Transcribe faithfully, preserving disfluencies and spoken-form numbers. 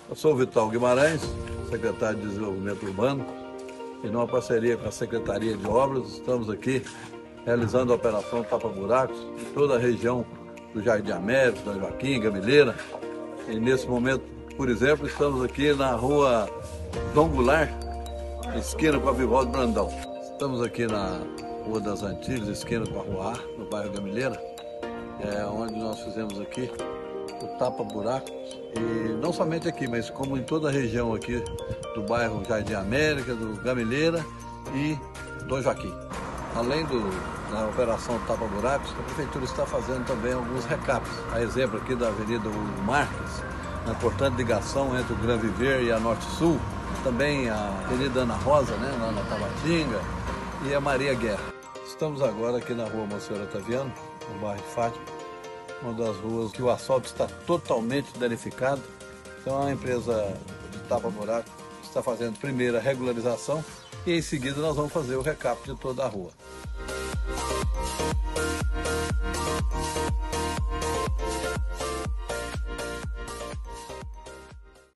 Eu sou o Vital Guimarães, secretário de Desenvolvimento Urbano, e numa parceria com a Secretaria de Obras, estamos aqui realizando a operação Tapa Buracos em toda a região do Jardim América, da Joaquim, Gameleira. E nesse momento, por exemplo, estamos aqui na rua Dom Goulart, esquina com a Vivaldo Brandão. Estamos aqui na Rua das Antilhas, esquina com a Rua A, no bairro Gameleira, é, onde nós fizemos aqui o Tapa Buracos, e não somente aqui, mas como em toda a região aqui do bairro Jardim América, do Gameleira e Dom Joaquim. Além do, da operação Tapa Buracos, a Prefeitura está fazendo também alguns recaps. A exemplo aqui da Avenida Hugo Marques, uma importante ligação entre o Gran Viver e a Norte Sul, também a Avenida Ana Rosa, né, lá na Tabatinga, e a Maria Guerra. Estamos agora aqui na Rua Monsenhor Otaviano, no bairro de Fátima, uma das ruas que o asfalto está totalmente danificado. Então a empresa de Tapa Buraco está fazendo primeiro a regularização e em seguida nós vamos fazer o recap de toda a rua.